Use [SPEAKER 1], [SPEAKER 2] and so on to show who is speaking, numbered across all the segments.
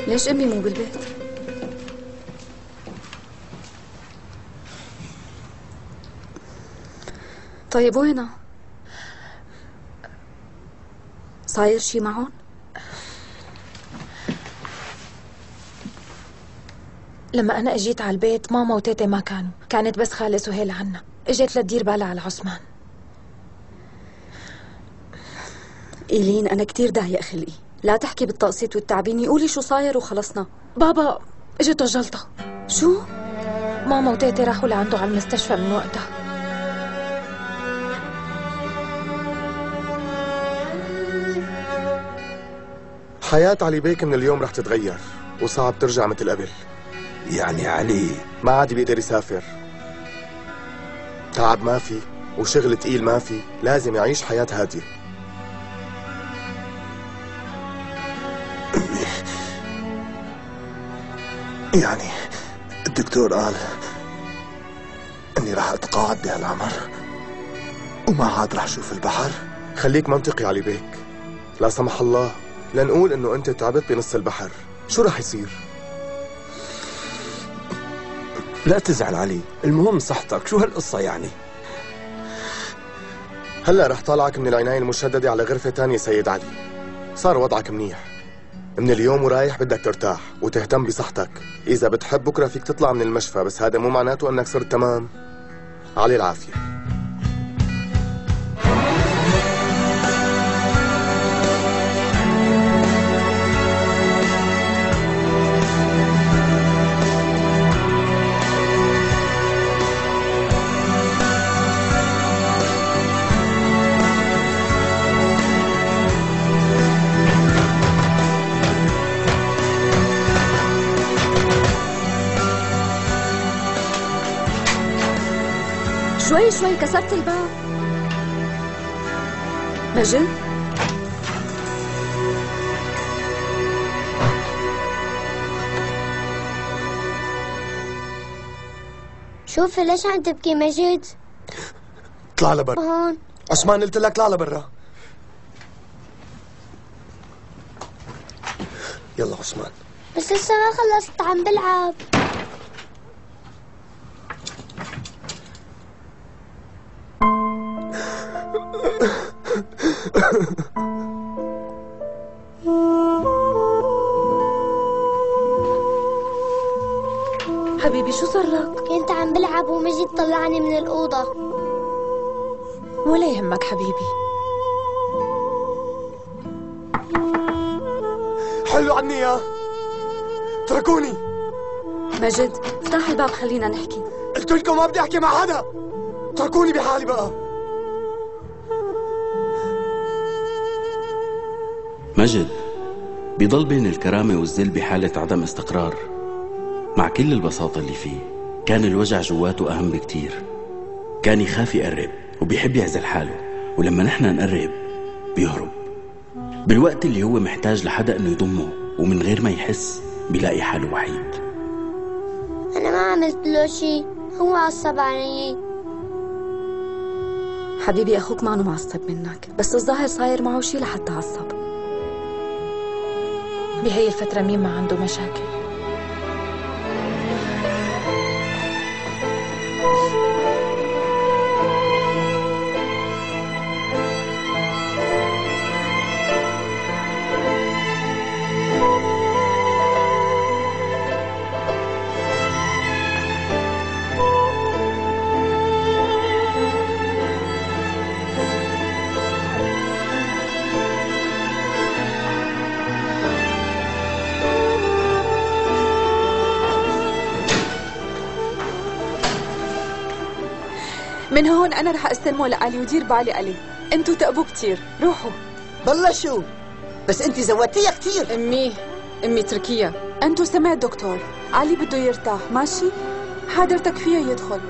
[SPEAKER 1] ليش أمي مو بالبيت؟ طيب وينها؟ صاير شي معهم؟
[SPEAKER 2] لما أنا أجيت على البيت ماما وتيتي ما كانوا، كانت بس خالة سهيل عنا، اجت لتدير بالها على عثمان.
[SPEAKER 1] إيلين أنا كتير ضايق خلقي، لا تحكي بالتقسيط والتعبيني، قولي شو صاير وخلصنا.
[SPEAKER 2] بابا اجت وجلطة.
[SPEAKER 1] شو؟
[SPEAKER 2] ماما وتيتي راحوا لعنده على المستشفى من وقتها.
[SPEAKER 3] حياة علي بيك من اليوم رح تتغير وصعب ترجع مثل قبل.
[SPEAKER 4] يعني علي
[SPEAKER 3] ما عاد بيقدر يسافر، تعب ما في وشغل تقيل ما في، لازم يعيش حياة هادية.
[SPEAKER 4] يعني الدكتور قال اني راح اتقاعد بهالعمر وما عاد راح اشوف البحر.
[SPEAKER 3] خليك منطقي علي بيك، لا سمح الله لنقول انه انت تعبت بنص البحر، شو راح يصير؟
[SPEAKER 4] لا تزعل علي، المهم صحتك، شو هالقصة يعني؟
[SPEAKER 3] هلا رح طالعك من العناية المشددة على غرفة تانية سيد علي، صار وضعك منيح، من اليوم ورايح بدك ترتاح وتهتم بصحتك. إذا بتحب بكرة فيك تطلع من المشفى، بس هذا مو معناته أنك صرت تمام. علي العافية.
[SPEAKER 1] شوي شوي كسرت الباب. مجد؟
[SPEAKER 5] شوفي ليش عم تبكي مجد؟
[SPEAKER 4] اطلع لبرا.
[SPEAKER 5] هون.
[SPEAKER 4] عثمان قلت لك اطلع لبرا. يلا عثمان.
[SPEAKER 5] بس لسه ما خلصت عم بلعب.
[SPEAKER 2] حبيبي شو صار لك؟
[SPEAKER 5] كنت عم بلعب ومجد طلعني من الأوضة.
[SPEAKER 2] ولا يهمك حبيبي.
[SPEAKER 4] حلو عني يا اتركوني.
[SPEAKER 1] مجد افتح الباب خلينا نحكي.
[SPEAKER 4] قلت لكم ما بدي احكي مع حدا، اتركوني بحالي بقى.
[SPEAKER 6] مجد بيضل بين الكرامة والذل بحالة عدم استقرار. مع كل البساطة اللي فيه كان الوجع جواته أهم بكتير. كان يخاف يقرب وبيحب يعزل حاله، ولما نحن نقرب بيهرب. بالوقت اللي هو محتاج لحدا انه يضمه ومن غير ما يحس بيلاقي حاله وحيد.
[SPEAKER 5] أنا ما عملت له شي، هو عصب علي.
[SPEAKER 1] حبيبي أخوك ما معصب منك، بس الظاهر صاير معه شي لحتى عصب.
[SPEAKER 2] بهي الفترة مين ما عنده مشاكل؟
[SPEAKER 7] من هون أنا رح أستلمه لألي ودير بالي عليه، انتو تقبوا كتير، روحوا.
[SPEAKER 8] بلشوا، بس انت زودتيها كتير.
[SPEAKER 7] أمي تركيها، انتو سمع الدكتور، علي بده يرتاح، ماشي؟ حضرتك فيه يدخل.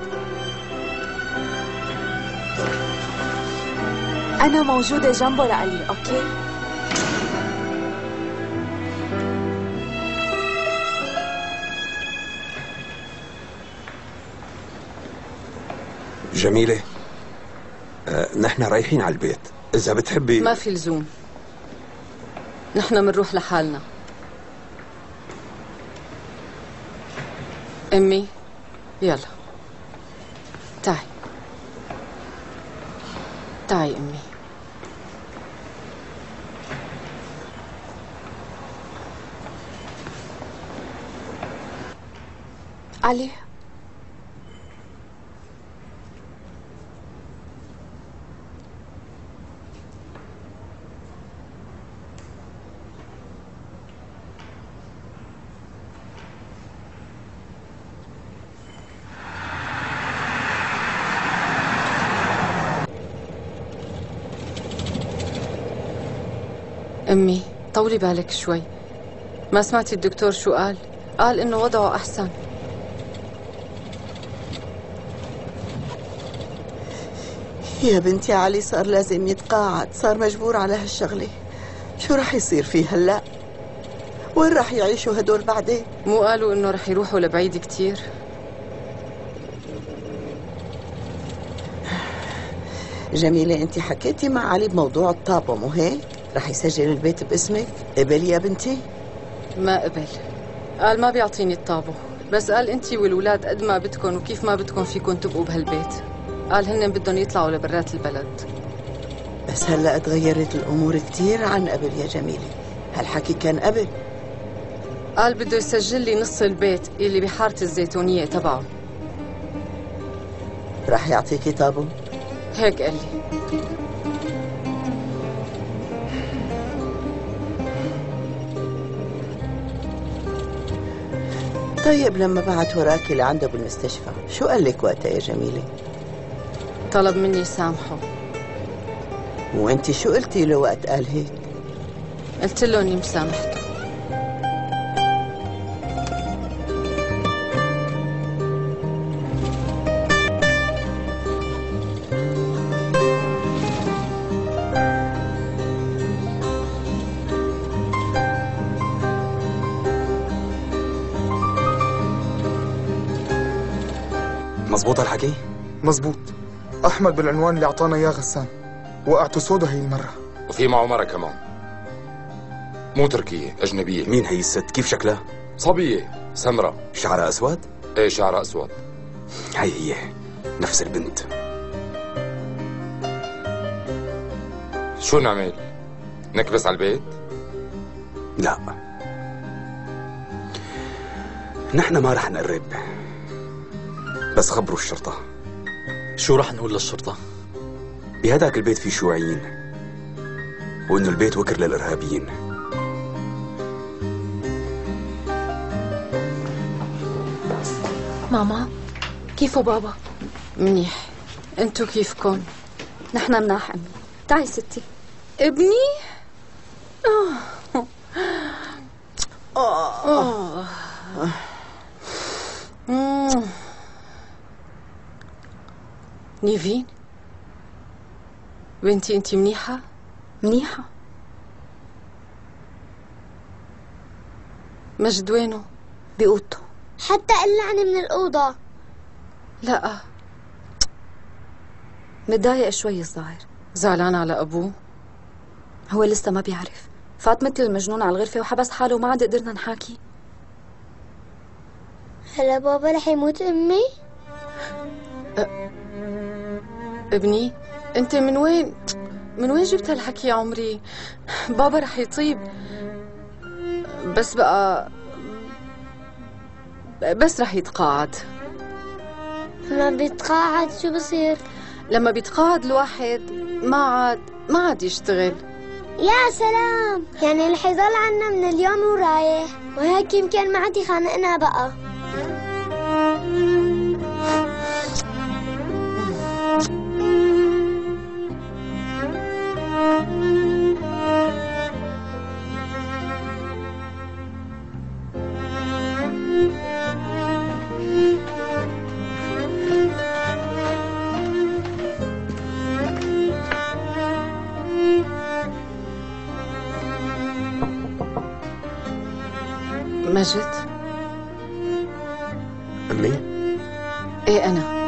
[SPEAKER 7] أنا موجودة جنبه لألي، أوكي؟
[SPEAKER 4] جميلة، نحن رايحين على البيت، إذا بتحبي.
[SPEAKER 7] ما في لزوم، نحن منروح لحالنا.
[SPEAKER 9] أمي يلا تعي تعي أمي.
[SPEAKER 7] علي
[SPEAKER 9] أمي طولي بالك شوي. ما سمعتي الدكتور شو قال؟ قال إنه وضعه أحسن.
[SPEAKER 8] يا بنتي علي صار لازم يتقاعد، صار مجبور على هالشغلة. شو رح يصير فيه هلأ؟ وين رح يعيشوا هدول بعدين؟
[SPEAKER 9] مو قالوا إنه رح يروحوا لبعيد كتير؟
[SPEAKER 8] جميلة، انت حكيتي مع علي بموضوع الطابة مو هيك؟ رح يسجل البيت باسمك؟ قبل يا بنتي؟
[SPEAKER 9] ما قبل، قال ما بيعطيني الطابو، بس قال انتي والولاد قد ما بدكن وكيف ما بدكن فيكن تبقوا بهالبيت. قال هن بدهم يطلعوا لبرات البلد.
[SPEAKER 8] بس هلأ تغيرت الأمور كتير عن قبل يا جميلة. هالحكي كان قبل.
[SPEAKER 9] قال بده يسجل لي نص البيت اللي بحارة الزيتونية تبعه.
[SPEAKER 8] رح يعطيكي طابو؟
[SPEAKER 9] هيك قال لي.
[SPEAKER 8] طيب لما بعت وراكي لعنده بالمستشفى شو قال لك وقتها يا جميلة؟
[SPEAKER 9] طلب مني سامحه.
[SPEAKER 8] وانت شو قلتي له وقت قال هيك؟
[SPEAKER 9] قلت له اني مسامحته.
[SPEAKER 10] مزبوط هالحكي؟
[SPEAKER 11] مزبوط. أحمد بالعنوان اللي أعطانا إياه غسان. وقعته سودا هي المرة.
[SPEAKER 12] وفي معه مرة كمان، مو تركية، أجنبية.
[SPEAKER 10] مين هي الست؟ كيف شكلها؟
[SPEAKER 12] صبية سمرة.
[SPEAKER 10] شعرها أسود؟
[SPEAKER 12] إيه شعرها أسود.
[SPEAKER 10] هي نفس البنت.
[SPEAKER 12] شو نعمل؟ نكبس على البيت؟
[SPEAKER 10] لا، نحن ما رح نقرب، بس خبروا الشرطة.
[SPEAKER 13] شو رح نقول للشرطة؟
[SPEAKER 10] بهداك البيت في شيوعيين، وإنه البيت وكر للإرهابيين.
[SPEAKER 2] ماما كيفو بابا؟
[SPEAKER 9] منيح. انتو كيفكن؟
[SPEAKER 1] نحن مناح أمي. تعي ستي.
[SPEAKER 9] ابني؟ نيفين بنتي انتي منيحة؟
[SPEAKER 1] منيحة.
[SPEAKER 9] مجد وينه؟
[SPEAKER 1] بأوضته.
[SPEAKER 5] حتى قلعني من الأوضة.
[SPEAKER 9] لا
[SPEAKER 1] متضايق شوي الظاهر.
[SPEAKER 9] زعلان على أبوه؟
[SPEAKER 1] هو لسه ما بيعرف. فات مثل المجنون على الغرفة وحبس حاله وما عاد قدرنا نحاكي.
[SPEAKER 5] هلا بابا رح يموت أمي؟
[SPEAKER 9] ابني انت من وين جبت هالحكي يا عمري؟ بابا رح يطيب، بس رح يتقاعد.
[SPEAKER 5] ما بيتقاعد شو بصير؟
[SPEAKER 9] لما بيتقاعد الواحد ما عاد يشتغل.
[SPEAKER 5] يا سلام، يعني رح يضل عنا من اليوم ورايح، وهيك يمكن ما عاد يخانقنا بقى.
[SPEAKER 9] مجد؟
[SPEAKER 3] أمي؟
[SPEAKER 9] ايه أنا.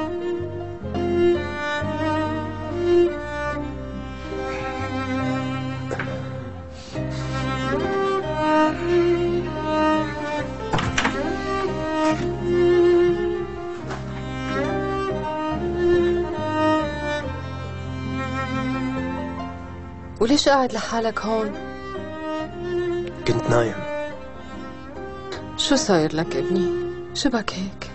[SPEAKER 9] وليش قاعد لحالك هون؟
[SPEAKER 4] كنت نايم.
[SPEAKER 9] شو صاير لك ابني؟ شبك هيك؟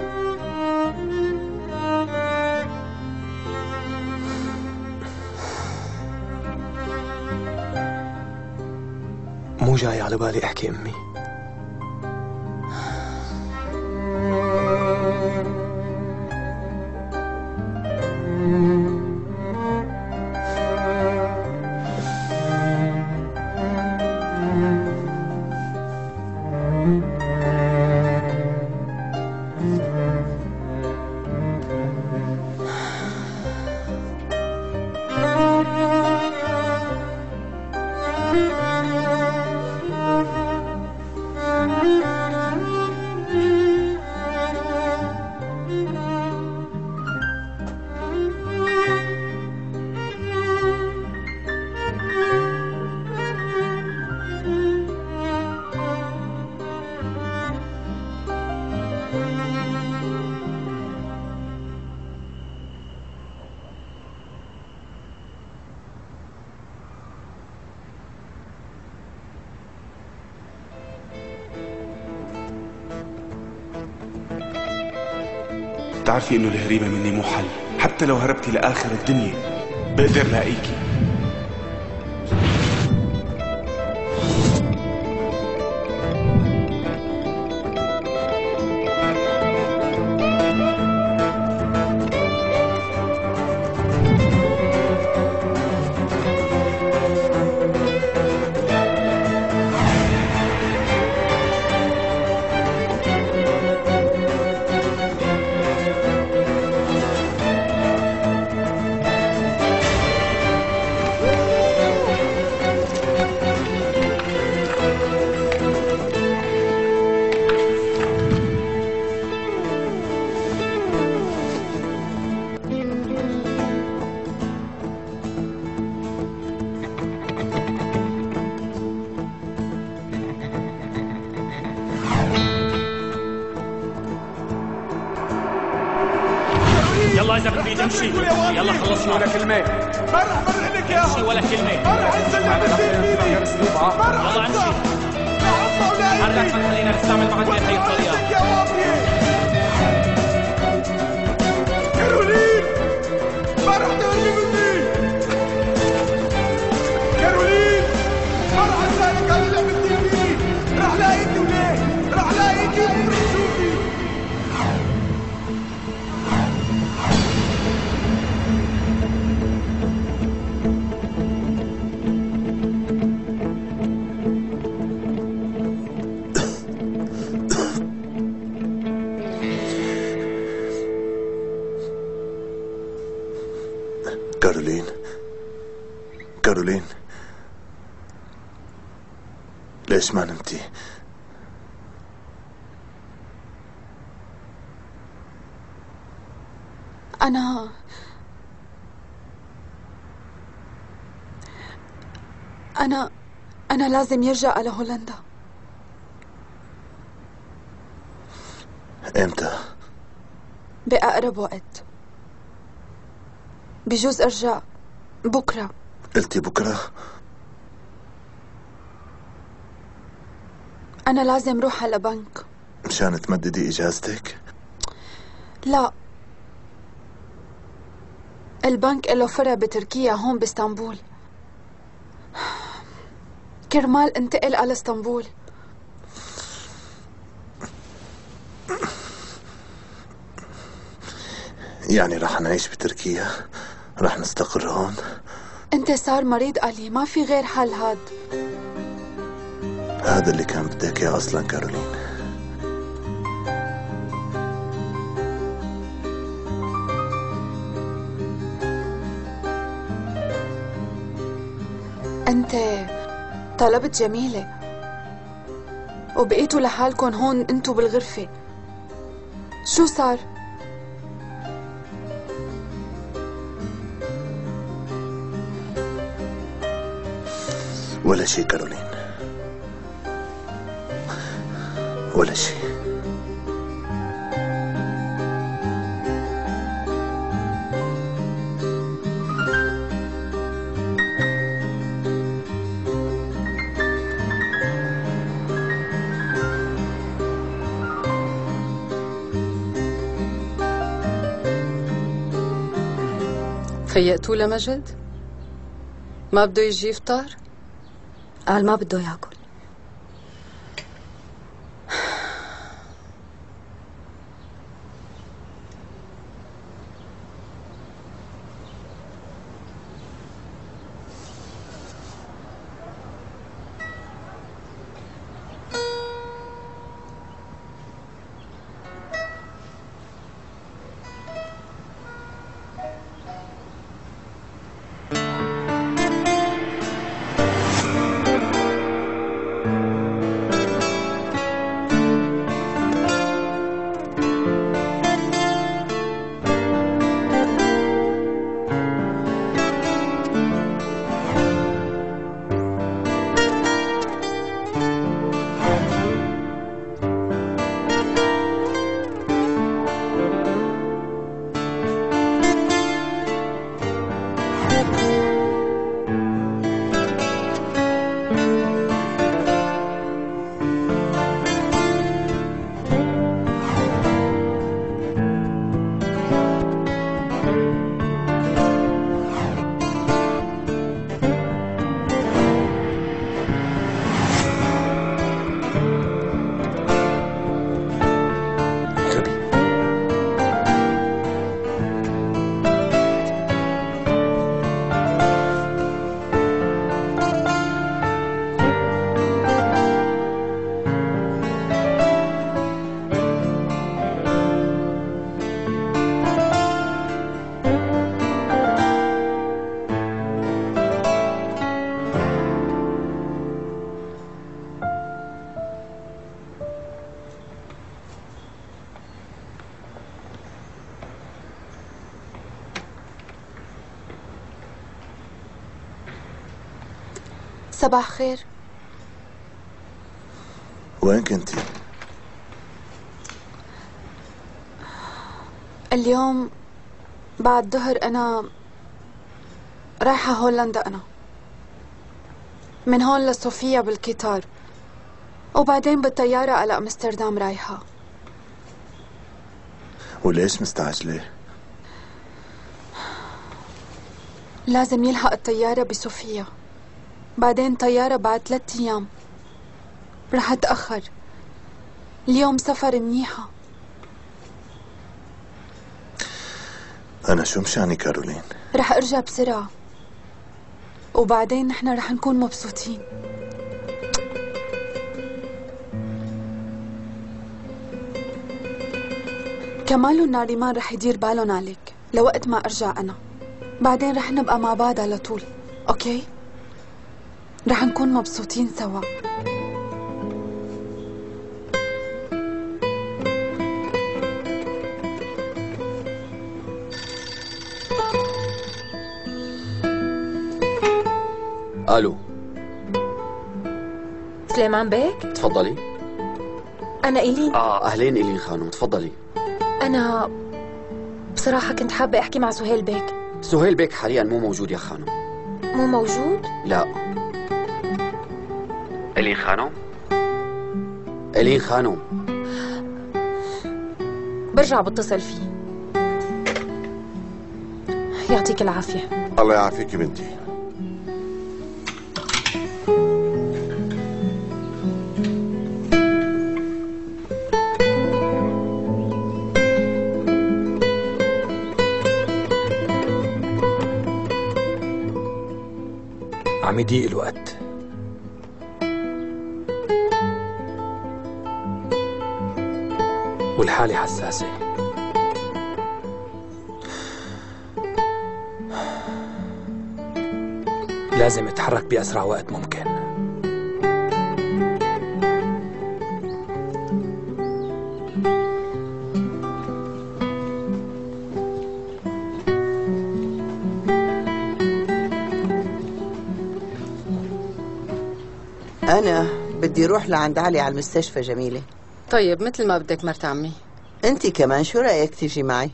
[SPEAKER 4] مو جاي على بالي احكي امي.
[SPEAKER 14] بتعرفي انه الهريبة مني مو حل، حتى لو هربتي لآخر الدنيا بقدر لاقيكي.
[SPEAKER 15] يلا اذا بتريد امشي، يلا خلص ولا كلمه. ما رح مرق لك يا امشي ولا كلمه. ما رح انزل لك فيني. يلا امشي. حرك ما خلينا نستعمل معك هي الطريقه.
[SPEAKER 16] كارولين ما رح تهربي مني. كارولين ما رح اسالك على اللي بدي فيه. رح لاقيكي وليه؟ رح لاقيكي ورح تشوفي.
[SPEAKER 3] كارولين، كارولين، ليش ما نمتي؟
[SPEAKER 7] أنا لازم يرجع على هولندا.
[SPEAKER 3] امتى؟
[SPEAKER 7] بأقرب وقت. بجوز أرجع بكرة.
[SPEAKER 3] قلتي بكرة؟
[SPEAKER 7] أنا لازم روح على بنك.
[SPEAKER 3] مشان تمددي إجازتك؟
[SPEAKER 7] لا، البنك له فرع بتركيا هون باسطنبول. كرمال انتقل على اسطنبول.
[SPEAKER 3] يعني رح نعيش بتركيا؟ رح نستقر هون؟
[SPEAKER 7] انت صار مريض علي، ما في غير حل هاد.
[SPEAKER 3] هذا اللي كان بدك اياه اصلا كارولين.
[SPEAKER 7] انت طلبت جميلة وبقيتوا لحالكم هون انتوا بالغرفة. شو صار؟
[SPEAKER 3] ولا شيء كارولين، ولا شيء.
[SPEAKER 9] فيقتوا لمجد؟ ما بده يجي يفطر؟
[SPEAKER 1] قال ما بده ياكل.
[SPEAKER 2] صباح خير.
[SPEAKER 3] وين كنتي؟
[SPEAKER 7] اليوم بعد ظهر أنا رايحة هولندا. أنا من هون لصوفيا بالقطار، وبعدين بالطيارة على أمستردام رايحة.
[SPEAKER 3] وليش مستعجلة؟
[SPEAKER 7] لازم يلحق الطيارة بصوفيا، بعدين طيارة بعد 3 أيام. رح أتأخر. اليوم سفر منيحة.
[SPEAKER 3] أنا شو مشاني كارولين؟
[SPEAKER 7] رح أرجع بسرعة، وبعدين نحن رح نكون مبسوطين. كمال وناريمان رح يدير بالهم عليك لوقت ما أرجع أنا. بعدين رح نبقى مع بعض على طول، أوكي؟ رح نكون مبسوطين سوا.
[SPEAKER 17] الو.
[SPEAKER 2] سليمان بيك؟
[SPEAKER 17] تفضلي.
[SPEAKER 2] أنا إيلين.
[SPEAKER 17] أهلين إيلين خانم، تفضلي.
[SPEAKER 2] أنا بصراحة كنت حابة أحكي مع سهيل بيك.
[SPEAKER 17] سهيل بيك حاليا مو موجود يا خانم.
[SPEAKER 2] مو موجود؟
[SPEAKER 17] لا. إيلين خانم؟ إيلين خانم.
[SPEAKER 2] برجع بتصل فيه. يعطيك العافية.
[SPEAKER 18] الله يعافيك بنتي.
[SPEAKER 13] عم يضيق الوقت. والحالة حساسة. لازم اتحرك بأسرع وقت ممكن.
[SPEAKER 8] أنا بدي روح لعند علي على المستشفى جميلة.
[SPEAKER 9] طيب مثل ما بدك مرت عمي.
[SPEAKER 8] أنتي كمان شو رأيك تيجي معي؟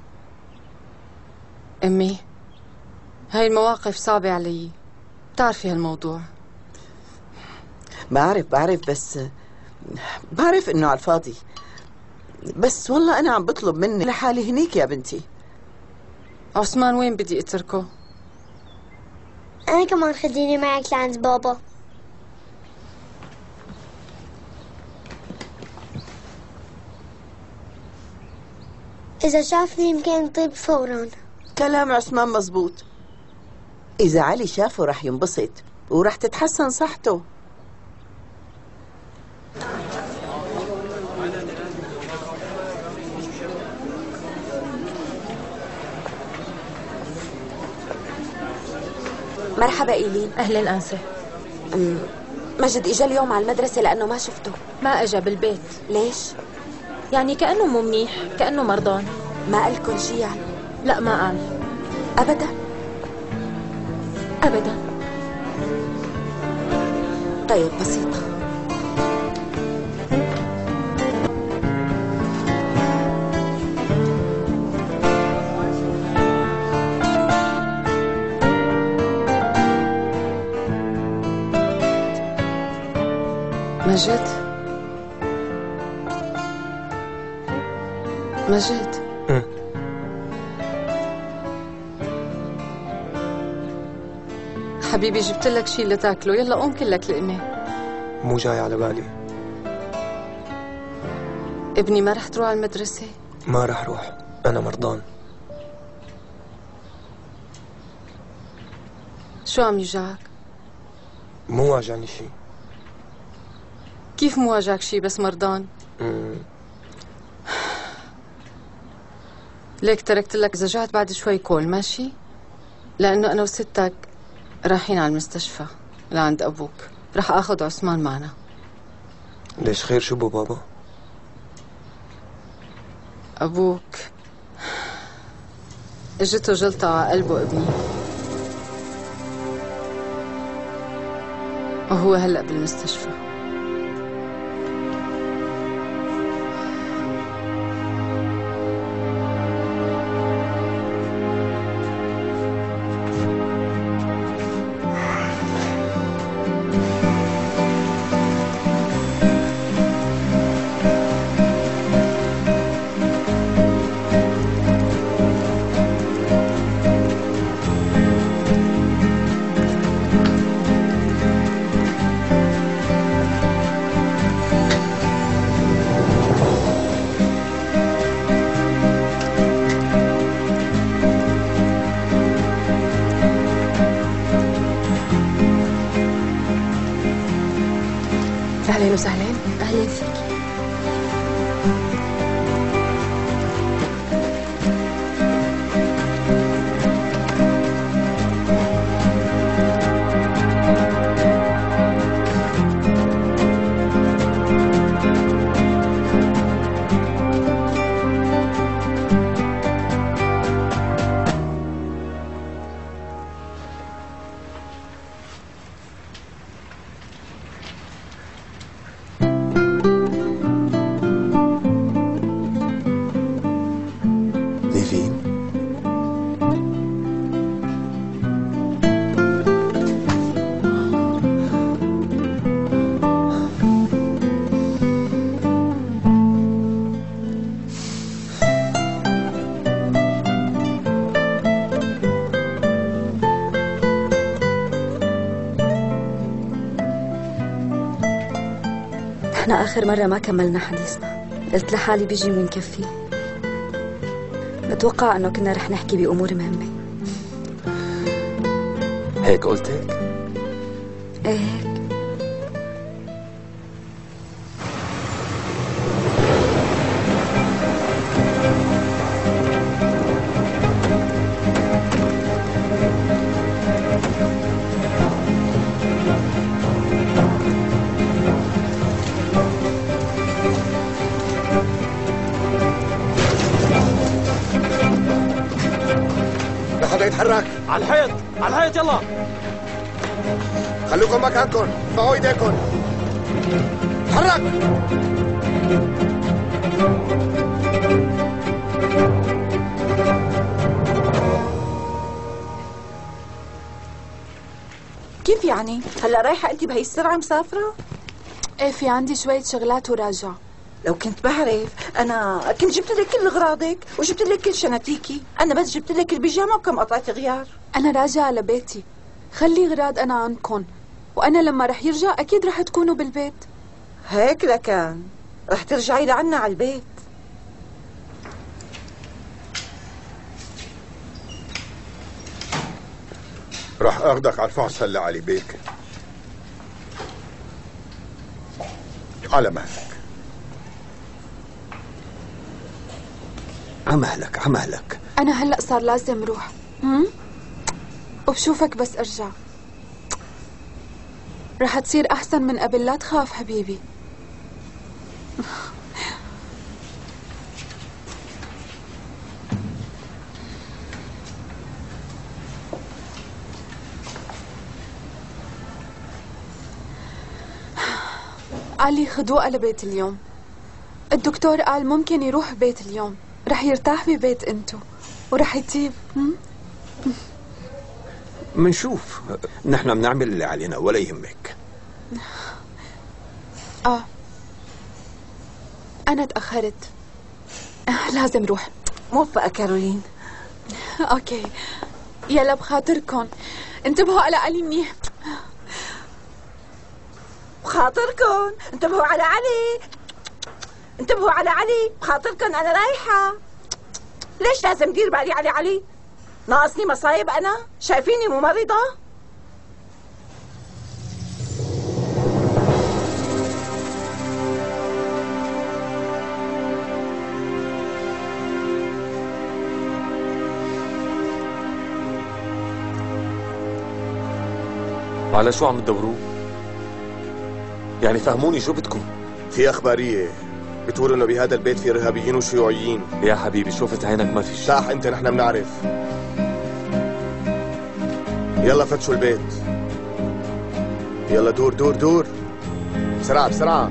[SPEAKER 9] أمي، هاي المواقف صعبة علي، بتعرفي هالموضوع.
[SPEAKER 8] بعرف بس بعرف إنه على الفاضي، بس والله أنا عم بطلب مني لحالي هنيك يا بنتي.
[SPEAKER 9] عثمان وين بدي اتركه؟
[SPEAKER 5] أنا كمان خديني معك لعند بابا. إذا شافني يمكن يطيب فورا.
[SPEAKER 8] كلام عثمان مزبوط. إذا علي شافه رح ينبسط ورح تتحسن صحته.
[SPEAKER 1] مرحبا إيلين.
[SPEAKER 2] أهلا أنسة.
[SPEAKER 1] مجد إجا اليوم على المدرسة لأنه ما شفته.
[SPEAKER 2] ما أجا بالبيت.
[SPEAKER 1] ليش؟
[SPEAKER 2] يعني كأنه مو منيح، كأنه مرضان.
[SPEAKER 1] ما قال لكم شي يعني؟
[SPEAKER 2] لا ما قال.
[SPEAKER 1] أبدا؟
[SPEAKER 2] أبدا.
[SPEAKER 1] طيب بسيطة.
[SPEAKER 9] مجد مجد حبيبي جبت لك شيء لتاكله، يلا قوم كلك لقمة.
[SPEAKER 4] مو جاي على بالي.
[SPEAKER 9] ابني ما رح تروح على المدرسة؟
[SPEAKER 4] ما رح روح، أنا مرضان.
[SPEAKER 9] شو عم يوجعك؟
[SPEAKER 4] مو واجعني شيء.
[SPEAKER 9] كيف مو واجعك شيء بس مرضان؟ ليك تركت لك إذا جعت بعد شوي كول ماشي؟ لأنه أنا وستك رايحين على المستشفى لعند أبوك، رح آخذ عثمان معنا.
[SPEAKER 4] ليش خير؟ شو بابا؟
[SPEAKER 9] أبوك اجته جلطة على قلبه ابني، وهو هلأ بالمستشفى.
[SPEAKER 2] أهلا وسهلا.
[SPEAKER 1] أهلا فيك. احنا آخر مرة ما كملنا حديثنا، قلت لحالي بيجي ونكفي. بتوقع انه كنا رح نحكي بأمور مهمة.
[SPEAKER 4] هيك قلت هيك؟
[SPEAKER 1] ايه هيك.
[SPEAKER 3] حدا يتحرك.
[SPEAKER 15] على الحيط على الحيط، يلا
[SPEAKER 3] خلوكم مكانكم، ارفعوا ايديكم. تحرك.
[SPEAKER 7] كيف يعني؟
[SPEAKER 8] هلا رايحة أنت بهي السرعة مسافرة؟
[SPEAKER 7] ايه في عندي شوية شغلات وراجعة.
[SPEAKER 8] لو كنت بعرف أنا كنت جبت لك كل أغراضك وجبت لك كل شناتيكي. أنا بس جبت لك البيجامة وكم قطعة غيار.
[SPEAKER 7] أنا راجعة لبيتي، خلي غراض أنا عنكن، وأنا لما رح يرجع أكيد رح تكونوا بالبيت.
[SPEAKER 8] هيك لكان رح ترجعي لعنا على البيت.
[SPEAKER 18] رح اخدك على الفحص هلا علي بيك. على مهلك.
[SPEAKER 4] عمهلك عمهلك.
[SPEAKER 7] أنا هلأ صار لازم روح. وبشوفك بس أرجع. رح تصير أحسن من قبل، لا تخاف حبيبي. علي خدوه على بيت اليوم. الدكتور قال ممكن يروح بيت اليوم، رح يرتاح ببيت انتو ورح يطيب.
[SPEAKER 4] منشوف، نحن بنعمل اللي علينا ولا يهمك.
[SPEAKER 7] أنا تأخرت، لازم روح.
[SPEAKER 8] موفقة كارولين.
[SPEAKER 7] أوكي يلا بخاطركم انتبهوا على علي منيح.
[SPEAKER 8] بخاطركم انتبهوا على علي، انتبهوا على علي بخاطركم. أنا رايحة. ليش لازم دير بالي على علي؟ ناقصني مصايب أنا؟ شايفيني ممرضة؟
[SPEAKER 4] على شو عم تدوروا؟ يعني فهموني شو بدكم؟
[SPEAKER 3] في أخبارية بتقول إنه بهذا البيت في إرهابيين وشيوعيين.
[SPEAKER 4] يا حبيبي شوفت عينك ما في شيء.
[SPEAKER 3] تاح أنت، نحن بنعرف. يلا فتشوا البيت. يلا دور دور دور بسرعة بسرعة.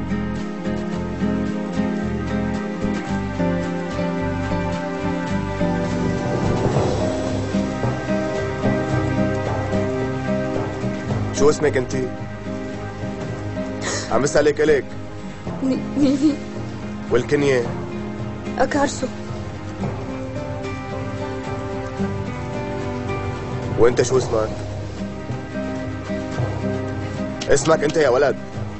[SPEAKER 3] شو اسمك انت؟ عم بسألك إلك.
[SPEAKER 1] نيلي.
[SPEAKER 3] والكنية؟
[SPEAKER 1] أكارسو.
[SPEAKER 3] وانت شو اسمك؟ اسمك انت يا ولد؟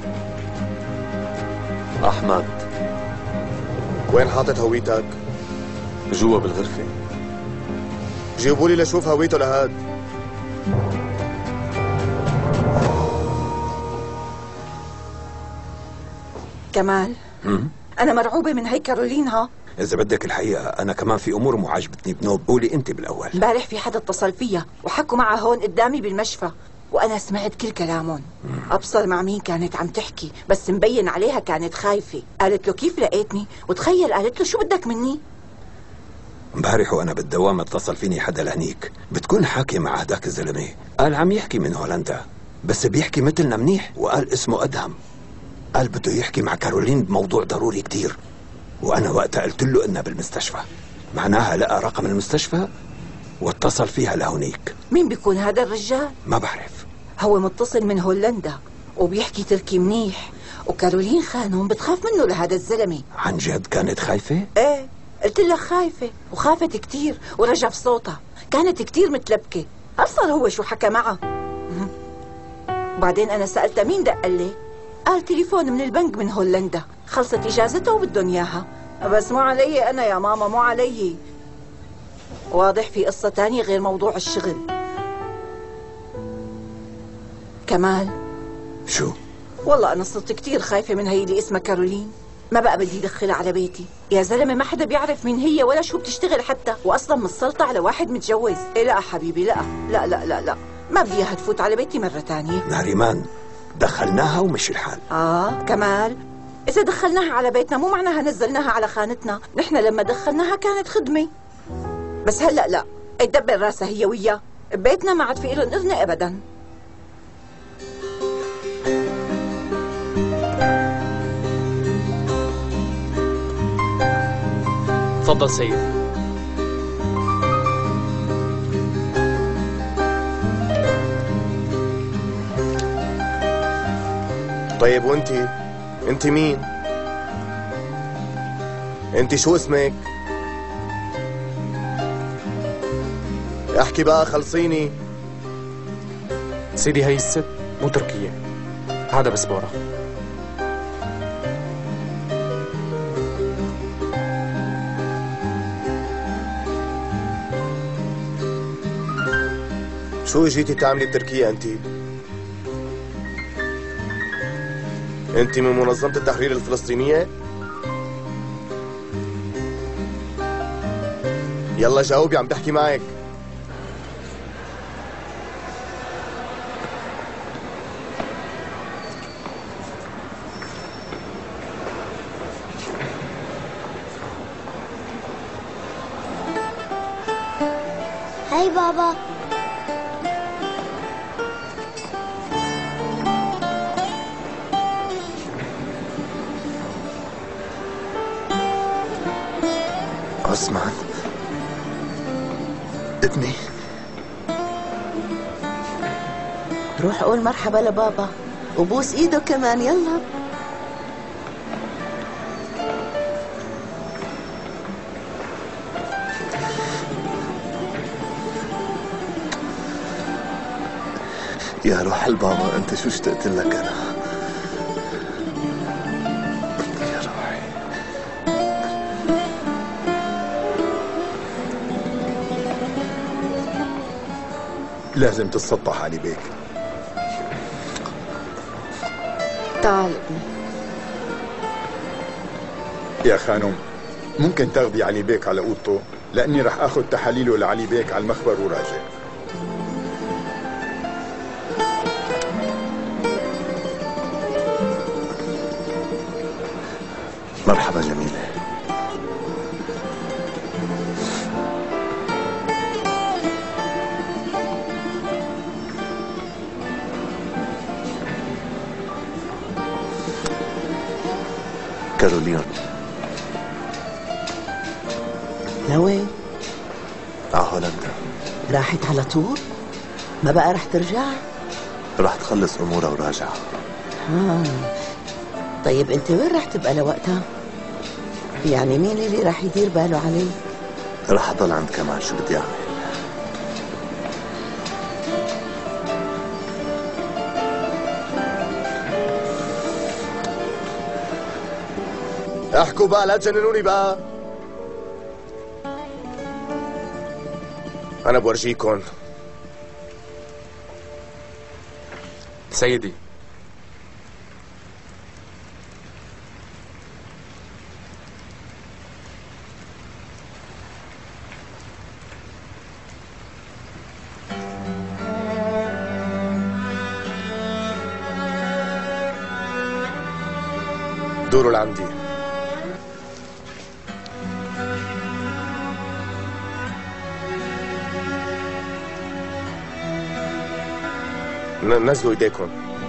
[SPEAKER 4] أحمد.
[SPEAKER 3] وين حاطط هويتك؟
[SPEAKER 4] جوا بالغرفة.
[SPEAKER 3] جيبوا لي لشوف هويته لهاد.
[SPEAKER 8] كمال، أنا مرعوبة من هي كارولين. ها
[SPEAKER 4] إذا بدك الحقيقة أنا كمان في أمور مو عاجبتني بنوب. قولي أنت بالأول.
[SPEAKER 8] امبارح في حدا اتصل فيها وحكوا معها هون قدامي بالمشفى، وأنا سمعت كل كلامهم. أبصر مع مين كانت عم تحكي، بس مبين عليها كانت خايفة. قالت له كيف لقيتني، وتخيل قالت له شو بدك مني؟
[SPEAKER 4] امبارح وأنا بالدوام اتصل فيني حدا لهنيك، بتكون حاكي مع هداك الزلمة. قال عم يحكي من هولندا، بس بيحكي مثلنا منيح، وقال اسمه أدهم. قال بده يحكي مع كارولين بموضوع ضروري كتير. وأنا وقتها قلت له إنها بالمستشفى، معناها لقى رقم المستشفى واتصل فيها لهونيك.
[SPEAKER 8] مين بيكون هذا الرجال؟
[SPEAKER 4] ما بعرف.
[SPEAKER 8] هو متصل من هولندا وبيحكي تركي منيح، وكارولين خانم بتخاف منه لهذا الزلمة.
[SPEAKER 4] عن جد كانت خايفة؟
[SPEAKER 8] ايه قلت لك خايفة، وخافت كتير ورجف صوتها، كانت كتير متلبكة. أبصر هو شو حكى معها. وبعدين أنا سألتها مين دق لي، قال تليفون من البنك من هولندا، خلصت إجازته وبدهم إياها. بس مو علي أنا يا ماما، مو علي. واضح في قصة تانية غير موضوع الشغل. كمال.
[SPEAKER 4] شو؟
[SPEAKER 8] والله أنا صرت كتير خايفة من هي اللي اسمها كارولين. ما بقى بدي أدخلها على بيتي يا زلمة. ما حدا بيعرف مين هي ولا شو بتشتغل حتى، وأصلا متسلطة على واحد متجوز. إيه لا حبيبي، لا لا لا لا لا، ما بدي إياها تفوت على بيتي مرة تانية.
[SPEAKER 4] ناريمان دخلناها ومشي الحال.
[SPEAKER 8] كمال، إذا دخلناها على بيتنا مو معناها نزلناها على خانتنا. نحن لما دخلناها كانت خدمة، بس هلأ لا، يدبر راسها هي وياه. بيتنا ما عاد في إلهم إذن أبدا.
[SPEAKER 15] تفضل سيد.
[SPEAKER 3] طيب وانتي؟ انت مين؟ انت شو اسمك؟ احكي بقى خلصيني.
[SPEAKER 13] سيدي هي الست مو تركية، هذا بسبورة.
[SPEAKER 3] شو جيتي تعملي بتركيا انت؟ انت من منظمة التحرير الفلسطينية؟ يلا جاوبي، عم تحكي معك.
[SPEAKER 5] هاي بابا.
[SPEAKER 3] عثمان ابني،
[SPEAKER 8] روح قول مرحبا لبابا وبوس ايده كمان. يلا
[SPEAKER 3] يا روح البابا، انت شو اشتقت لك انا. يا روحي.
[SPEAKER 18] لازم تتسطح علي بيك.
[SPEAKER 1] تعال ابني.
[SPEAKER 18] يا خانم، ممكن تاخدي علي بيك على اوضته، لاني رح اخذ تحاليله لعلي بيك على المخبر وراجع.
[SPEAKER 3] مرحبا جميلة. كارولين.
[SPEAKER 8] لوين؟
[SPEAKER 3] على هولندا.
[SPEAKER 8] راحت على طول؟ ما بقى رح ترجع؟
[SPEAKER 3] رح تخلص امورها وراجعة.
[SPEAKER 8] طيب انت وين رح تبقى لوقتها؟ يعني مين اللي رح يدير باله عليه؟
[SPEAKER 3] رح اضل عند كمال، شو بدي اعمل؟ احكوا بقى، لا تجننوني بقى. انا بورجيكم.
[SPEAKER 13] سيدي،
[SPEAKER 3] دوروا لعندي. نزلوا ايديكم.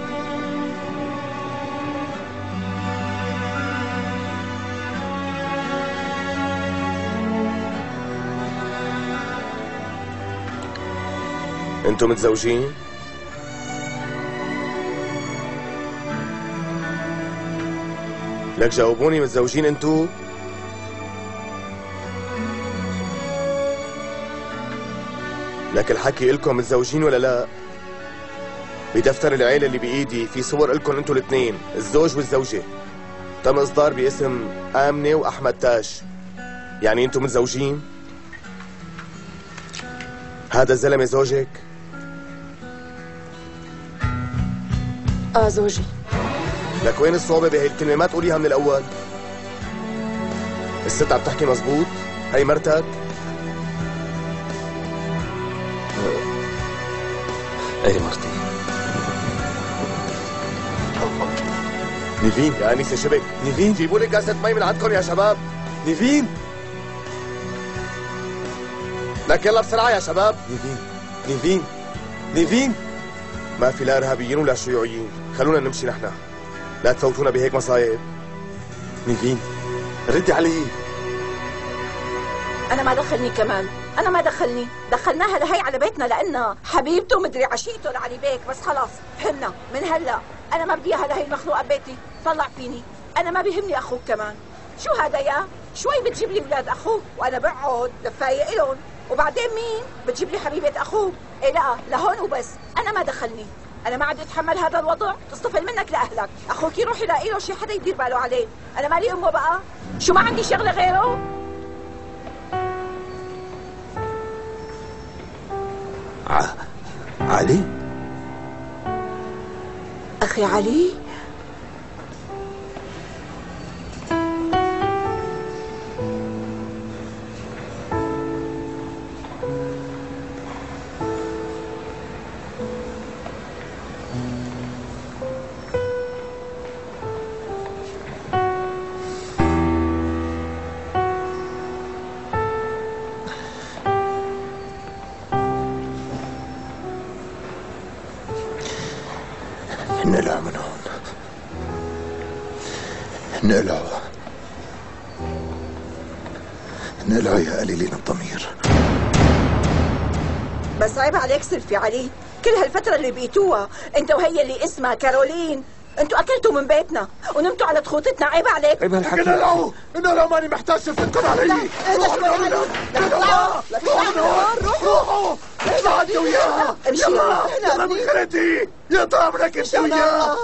[SPEAKER 3] انتوا متزوجين؟ لك جاوبوني، متزوجين انتوا؟ لك الحكي إلكم متزوجين ولا لا؟ بدفتر العيلة اللي بإيدي في صور إلكم انتوا الاثنين، الزوج والزوجة. تم إصدار باسم آمنة وأحمد تاج. يعني انتوا متزوجين؟ هذا الزلمة زوجك؟
[SPEAKER 2] زوجي.
[SPEAKER 3] لك وين الصعوبة بهي الكلمة؟ ما تقوليها من الأول. الست عم تحكي مزبوط؟ هي مرتك؟
[SPEAKER 10] ايه مرتي.
[SPEAKER 3] نيفين يا أنيسة شبك. نيفين جيبوا لي كاسة مي من عندكم يا شباب. نيفين لك يلا بسرعة يا شباب. نيفين ما في لا إرهابيين ولا شيوعيين، خلونا نمشي نحن، لا تفوتونا بهيك مصايب. نيفين ردي علي.
[SPEAKER 8] أنا ما دخلني كمان، أنا ما دخلني، دخلناها لهي على بيتنا لأنها حبيبته مدري عشيته لعلي بيك، بس خلاص فهمنا من هلا، أنا ما بدي إياها لهي المخلوقة ببيتي، طلع فيني، أنا ما بيهمني أخوك كمان. شو هذا يا؟ شوي بتجيب لي اولاد اخوك وانا بقعد لفايق الهم، وبعدين مين بتجيب لي حبيبه اخوك. إيه لا لهون وبس، انا ما دخلني، انا ما عاد اتحمل هذا الوضع. تصطفل منك لاهلك، اخوك يروح يلاقي له شي حدا يدير باله عليه، انا مالي امه بقى، شو ما عندي شغله غيره؟
[SPEAKER 4] علي؟
[SPEAKER 8] اخي علي؟
[SPEAKER 4] نقلع من هون، نقلع يا قليلين الضمير.
[SPEAKER 8] بس عيب عليك سلفي علي، كل هالفترة اللي بقيتوها انت وهي اللي اسمها كارولين، انتوا اكلتوا من بيتنا ونمتوا على تخوطتنا، عيب عليك.
[SPEAKER 4] عيب هالحكي.
[SPEAKER 16] انا ماني محتاج شفتكم علي. روحوا اطلعوا انت وياها، يلا من خلتي يا طامرك انت وياها.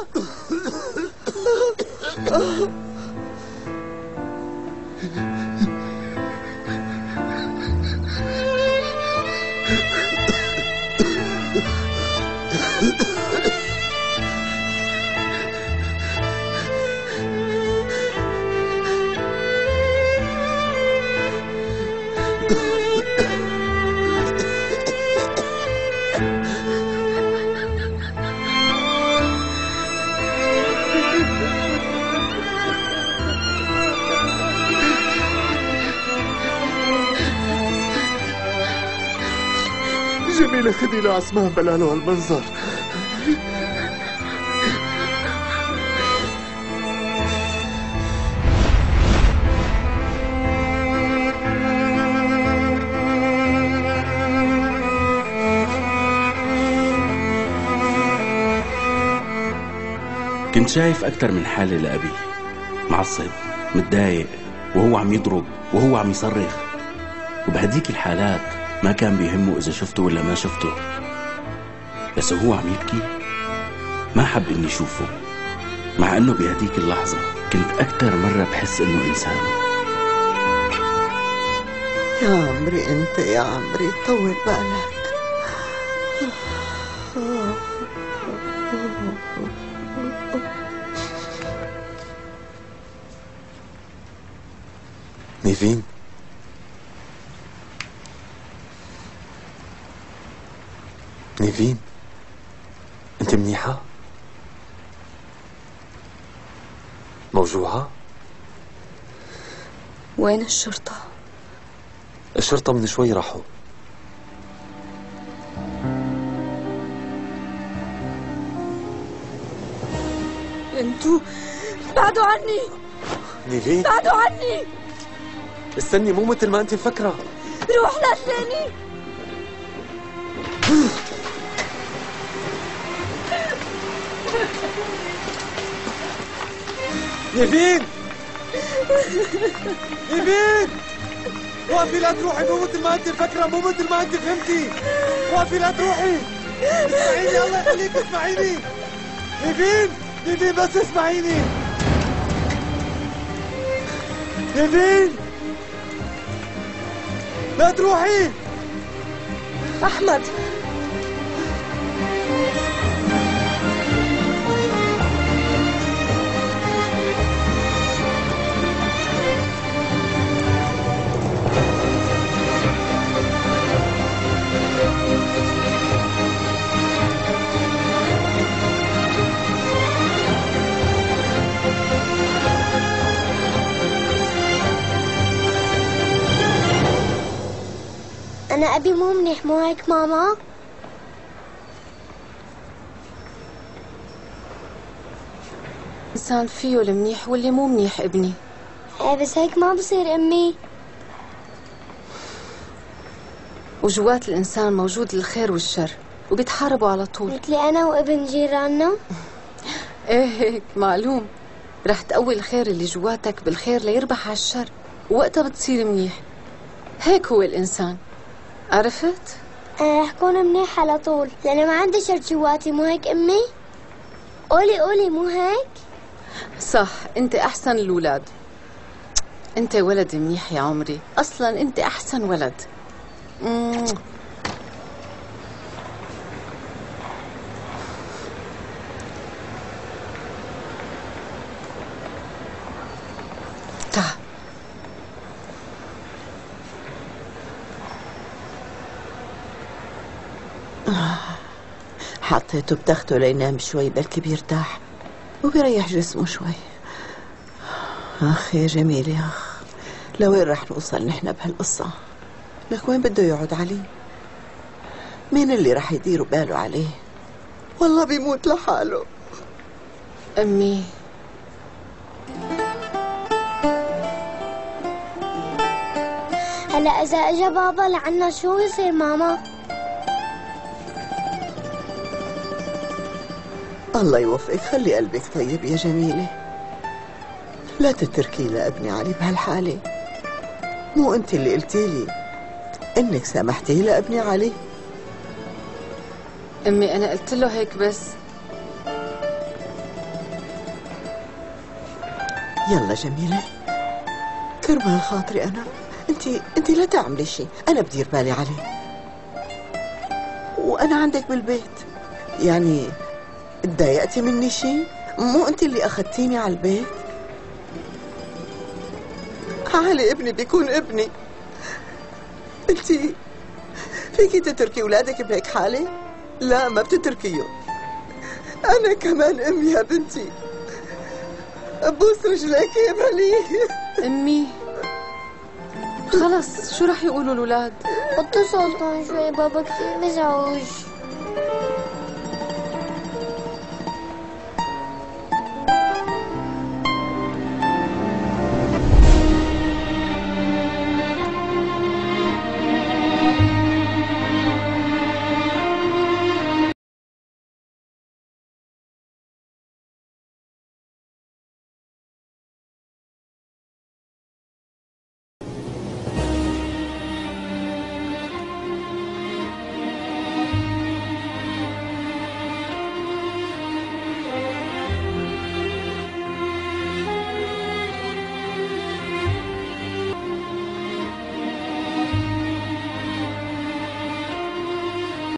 [SPEAKER 16] جميلة خدي لعثمان بلاله هالمنظر.
[SPEAKER 6] كنت شايف أكتر من حالة لأبي، معصب متضايق وهو عم يضرب وهو عم يصرخ، وبهديك الحالات ما كان بيهمه إذا شفته ولا ما شفته، بس هو عم يبكي ما حب إني شوفه، مع إنه بهديك اللحظة كنت أكتر مرة بحس إنه إنسان.
[SPEAKER 19] يا عمري أنت يا عمري طول بالك.
[SPEAKER 10] نيفين، نيفين، انت منيحة؟ موجوعة؟
[SPEAKER 1] وين الشرطة؟
[SPEAKER 10] الشرطة من شوي راحوا.
[SPEAKER 1] انتوا بعدوا عني.
[SPEAKER 10] نيفين
[SPEAKER 1] بعدوا عني.
[SPEAKER 10] استني، مو مثل ما انت مفكرة.
[SPEAKER 1] روح لا تلاقيني.
[SPEAKER 10] نيفين، نيفين، وقفي لا تروحي، مو مثل ما انت مفكرة، مو مثل ما انت فهمتي. وقفي لا تروحي، اسمعيني الله يخليك، اسمعيني. نيفين، نيفين بس اسمعيني. نيفين لا تروحي.
[SPEAKER 1] أحمد،
[SPEAKER 5] أنا أبي مو منيح، مو هيك ماما؟
[SPEAKER 9] إنسان فيه المنيح واللي مو منيح ابني.
[SPEAKER 5] إيه بس هيك ما بصير أمي.
[SPEAKER 9] وجوات الإنسان موجود الخير والشر وبيتحاربوا على طول.
[SPEAKER 5] مثلي أنا وابن جيراننا.
[SPEAKER 9] إيه هيك معلوم، رح تقوي الخير اللي جواتك بالخير ليربح على الشر. وقتها بتصير منيح. هيك هو الإنسان، عرفت؟
[SPEAKER 5] أنا رح كون منيح على طول لأن ما عندي شر جواتي، مو هيك أمي؟ قولي مو هيك؟
[SPEAKER 9] صح، أنت أحسن الأولاد. أنت ولد منيح يا عمري، أصلا أنت أحسن ولد. تعال.
[SPEAKER 20] حطيته بتخته لينام شوي بلكي بيرتاح وبيريح جسمه شوي. اخ يا جميل يا اخ، لوين رح نوصل نحن بهالقصة؟ لك وين بده يقعد علي؟ مين اللي رح يديروا باله عليه؟ والله بيموت لحاله.
[SPEAKER 9] أمي
[SPEAKER 5] هلا إذا إجا بابا لعنا شو يصير ماما؟
[SPEAKER 20] الله يوفقك، خلي قلبك طيب يا جميلة، لا تتركي لابني علي بهالحالة. مو انت اللي قلتي لي انك سامحتي لابني علي؟
[SPEAKER 9] أمي أنا قلت له هيك بس.
[SPEAKER 20] يلا جميلة، كرمال خاطري أنا، انت لا تعملي شيء، أنا بدير بالي عليه وأنا عندك بالبيت. يعني تضايقتي مني شيء؟ مو انت اللي أخذتيني على البيت؟ علي ابني بيكون ابني. انت فيكي تتركي أولادك بهيك حالة؟ لا ما بتتركيهم. أنا كمان أم يا بنتي، أبوس رجليك يا مالي.
[SPEAKER 9] أمي خلص، شو رح يقولوا الأولاد؟
[SPEAKER 5] وطي صوتكم شوي، بابا كثير مزعوج.